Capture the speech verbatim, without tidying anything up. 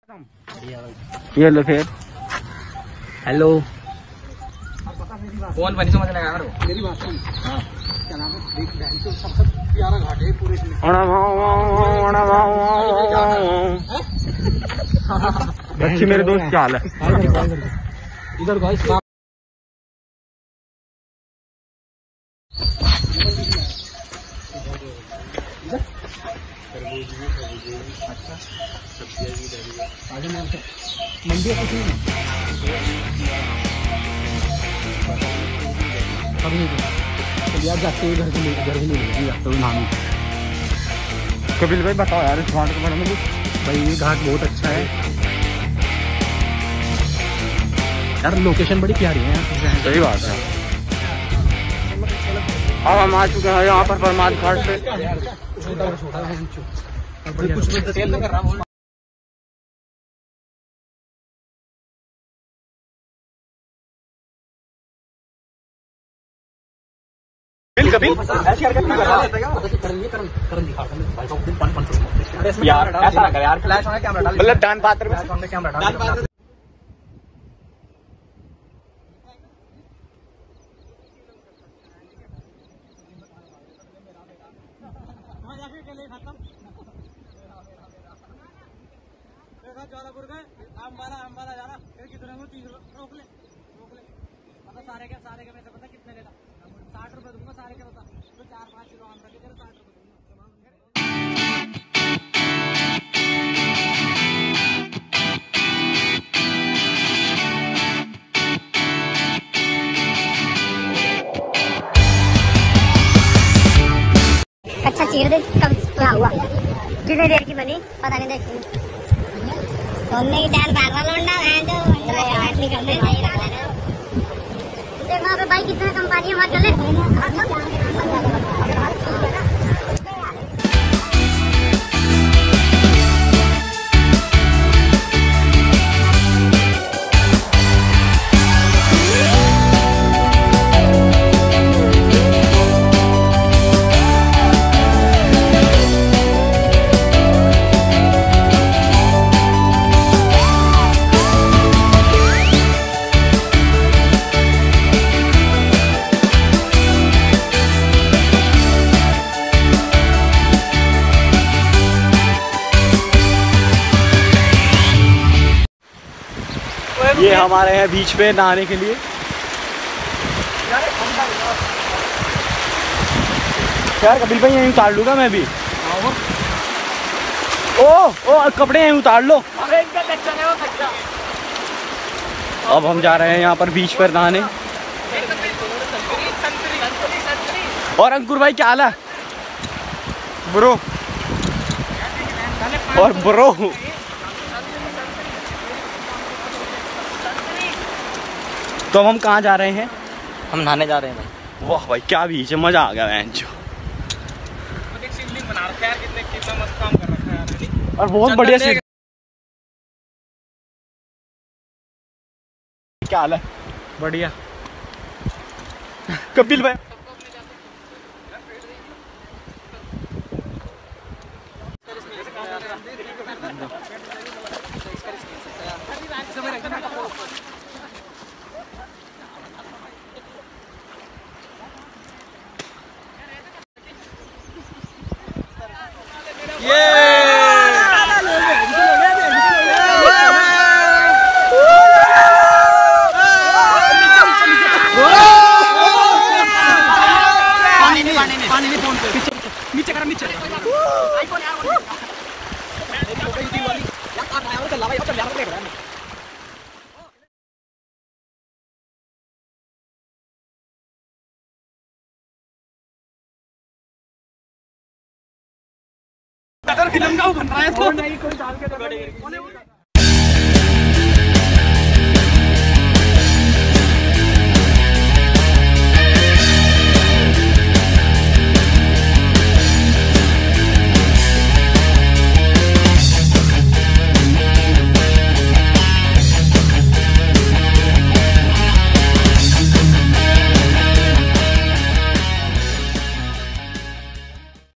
ये लो फिर। हेलो कौन बनी समझ लगा करो मेरी बात सुन। हाँ क्या नाम है, देख बहन चो सबसे प्यारा घाट है पूरे इसमें। बच्चे मेरे दोस्त क्या हाल है? इधर गाइस मंडी कभी यार जाते हुए घर से घर भी नहीं मिलेगी, जाते हुए नानी। कपिल भाई बताओ यार इस घाट के बारे में कुछ। भाई ये घाट बहुत अच्छा है यार, लोकेशन बड़ी प्यारी है यार। सही बात है। अब हम आ चुके हैं यहाँ पर परमाद घाट पे। छोटा छोटा है कुछ तेल कर रहा हूँ। कभी यार ऐसा ना कर यार, फ्लैश होना कैमरा डाल, मतलब दान पात्र में कैमरा डाल। सारे के सारे के में से पता कितने लेता? साठ रुपए दूंगा सारे के, बता तो चार पाँच किलो आम रखे तेरे साठ रुपए दूंगा। अच्छा चीर दे, कब क्या हुआ? कितने देर की बनी पता नहीं, देखती सोने की चाल भाग वाला लौंडा है जो हाथ निकलने चाहिए रहा है। देखो अबे भाई कितने कंपनी मत चले। ये हमारे हैं बीच पे नहाने के लिए। यार कपिल भाई यहीं उतार लूंगा मैं भी। ओ ओ कपड़े यहीं उतार लो। अब हम जा रहे हैं यहाँ पर बीच पर नहाने। और अंकुर भाई क्या हाल है ब्रो? और ब्रो तो हम कहाँ जा रहे हैं? हम नहाने जा रहे हैं भाई। वाह भाई क्या बीच है, मजा आ गया बहन जो। बना रखा है यार, कितने कितना मस्त काम कर रखा है यार। और बहुत बढ़िया से क्या हाल है? बढ़िया। कपिल भाई नीचे कर नीचे फिल्म का वो बन रहा है तो नहीं कोई डाल के